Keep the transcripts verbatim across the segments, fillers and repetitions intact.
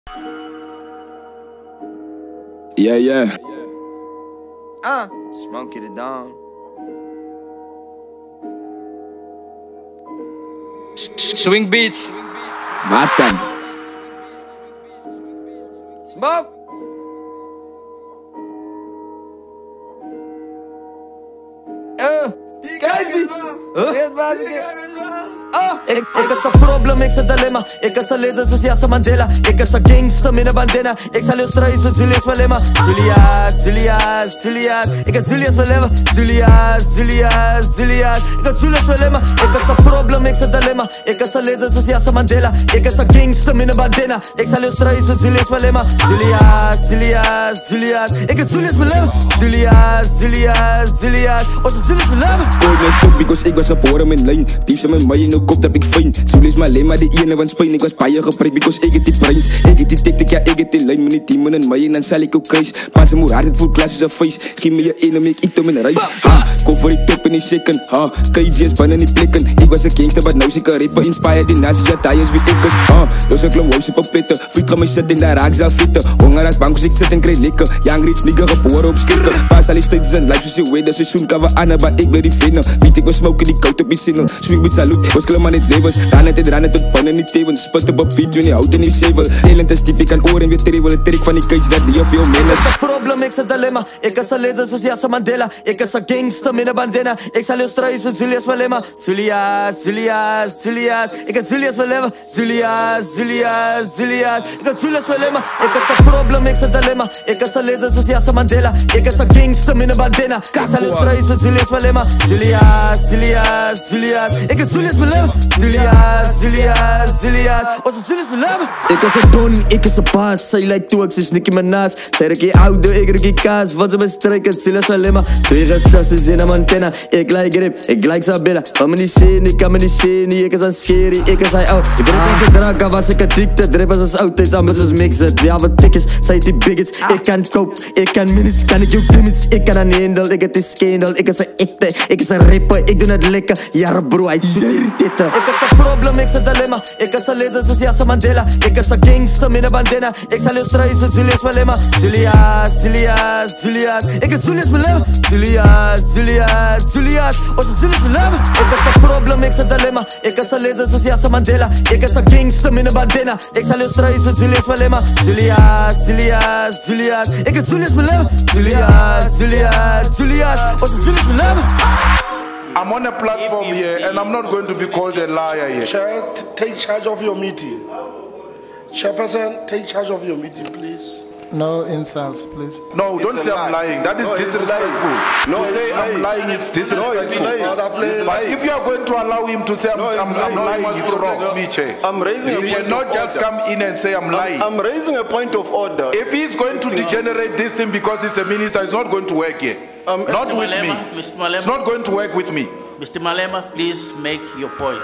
Yeah, yeah. Uh, smoke it down. Swing beats. Wat dan? Smoke. Uh, Keizie. Uh, ik, ik is een probleem, ik is een dilemma. Ik is een lezer zoals Nelson Mandela. Ik is een gangster met een bandana. Ik zal je strijden zoals Julius Malema. Julius, Julius, Julius. Ik is Julius Malema. Julius, Julius, Julius. Ik is Julius Malema. Ik is een probleem, ik is een dilemma. Ik is een lezer zoals Nelson Mandela. Ik is een gangster met een bandana. Ik zal je strijden zoals Julius Malema. Julius, Julius, Julius. Ik is Julius Malema. Julius, Julius, Julius. Ons is Julius Malema. Kooit my stop because ek was geboren met lijn. Dief sy my my en nou kop dat ek fijn. Julius Malema die ene van Spijn. Ek was baie gepreid because ek het die prijs. Ek het die tik-tik, ja ek het die lijn. Met die team in my en dan sal ek ook kruis. Pas hem hoe hard het voel klas soos een vuist. Geef my je een om ek eet om in reis. Ha, kom voor die top in die second. Ha, K G is binnen die plekken. Ek was een gangster but nou sy kan rapper. Inspired die nazi's ja die is wie ek is. Ha, los ek klom house op pette. Vriend gaan my sit en daar raak sal vette. Honger as bankos ek sit en krijg lekker. Young rich nigga geboren op stikker. Pas al die stages in life soos die weather. Seizoen kan we aan but ek bly die venner. Weet ek was smoke in die koud op die single. Swing met salute, was klim aan het labels. Ran het het ran het tot binnen die tevens. Spit op een beat, when die hout in die sevel. Talent is diep, ek kan oor en weer trevel. Het trek van die kuits, dat leef veel menens. Ik is een probleem, ik is een dilemma. Ik is een lezer zoals Nelson Mandela. Ik is een gangster met een bandana. Ik zal je strijden zoals Julius Malema. Julius, Julius, Julius. Ik is Julius Malema. Julius, Julius, Julius. Ik is Julius Malema. Ik is een probleem, ik is een dilemma. Ik is een lezer zoals Nelson Mandela. Ik is een gangster met een bandana. Ik zal je strijden zoals Julius Malema. Julius, Julius, Julius. Ik is Julius Malema. Julius, Julius, Julius. Ons is Julius Malema. Ik is een don, ik is een baas. Zij lijkt toe, ik is Nicki Minaj. Zij rikkie oude, ik rikkie kaas. Wat ze bestrijken, Julius Malema. Twee gesasses in een antenne. Ik lijk grip, ik lijk Sabella. Kan me niet zien, ik kan me niet zien. Ik is een scary, ik is hij oud. Ik vind het niet draken, was ik addicted. Drippers als oudtijds, anders is mixed. We hebben tickets, zij die biggets. Ik kan koop, ik kan minutes, kan ik jou limits. Ik kan een handel, ik het is scandal. Ik is een ekte, ik is een rapper. Ik doe het lekker, ja bro, hij doet die titten. Ik is een probleem, ik is een dilemma. Ik is een lezer zoals Nelson Mandela. Ik is een gangster met een bandana. Ik zal je strijden zoals Julius Malema. Julius, Julius, Julius. Ik is Julius Malema. Julius, Julius, Julius. Ons is Julius Malema. Ik is een probleem, ik is een dilemma. Ik is een lezer zoals Nelson Mandela. Ik is een gangster met een bandana. Ik zal je strijden zoals Julius Malema. Julius, Julius, Julius. Ik is Julius Malema. Julius, Julius, Julius. Ons is Julius Malema. I'm on a platform here and I'm not going to be called a liar here. Chair, take charge of your meeting. Chairperson, take charge of your meeting, please. No insults, please. No, don't say I'm lying. That is No, it's disrespectful. lying. No, to it's say I'm lying. lying, it's disrespectful. No, it's lying. It's But lying. if you are going to allow him to say I'm, No, it's I'm, I'm lying. lying, it's wrong, me, Che. I'm raising You a point cannot of just order. come in and say I'm lying. I'm raising a point of order. If he's going to degenerate this thing because he's a minister, it's not going to work here. Um, not Mister with Malema, me. Mister Malema. It's not going to work with me. Mister Malema, please make your point.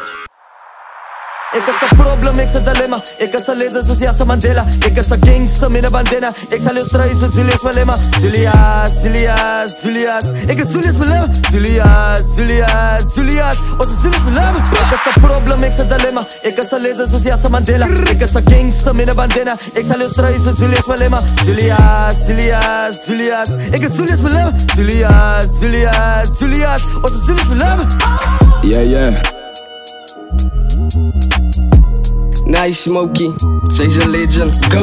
Ik is een probleem, ik is een dilemma. Ik is een lezer zoals Nelson Mandela. Ik is een gangster met een bandana. Ik zal je strijden zoals Julius Malema. Julius, Julius, Julius. Ik is Julius Malema. Julius, Julius, Julius. Ons is Julius Malema. Ik is een probleem, ik is een dilemma. Ik is een lezer zoals Nelson Mandela. Ik is een gangster met een bandana. Ik zal je strijden zoals Julius Malema. Julius, Julius, Julius. Ik is Julius Malema. Julius, Julius, Julius. Ons is Julius Malema. Yeah, yeah. Nice SmokeKey. Zij is een legend. Go.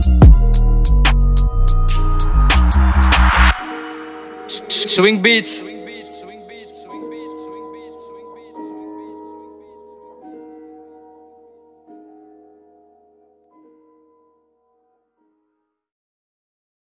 Swing beats.